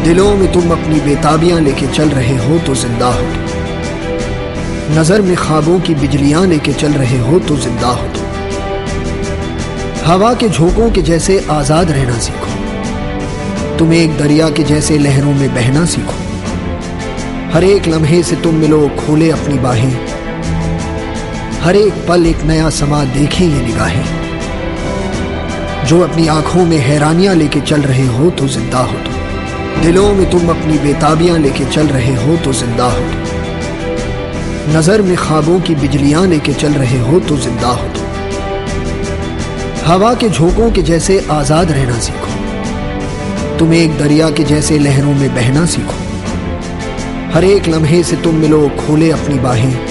दिलों में तुम अपनी बेताबियां लेके चल रहे हो तो जिंदा हो तुम। नजर में ख्वाबों की बिजलियां लेके चल रहे हो तो जिंदा हो तुम। हवा के झोंकों के जैसे आजाद रहना सीखो। तुम एक दरिया के जैसे लहरों में बहना सीखो। हर एक लम्हे से तुम मिलो, खोले अपनी बाहें। हर एक पल एक नया समा देखें ये निगाहें। जो अपनी आंखों में हैरानियां लेके चल रहे हो तो जिंदा हो तुम। दिलों में तुम अपनी बेताबियां लेके चल रहे हो तो जिंदा हो तुम। नजर में ख्वाबों की बिजलियां लेके चल रहे हो तो जिंदा हो तुम। हवा के झोंकों के जैसे आजाद रहना सीखो। तुम एक दरिया के जैसे लहरों में बहना सीखो। हर एक लम्हे से तुम मिलो, खोले अपनी बाहें।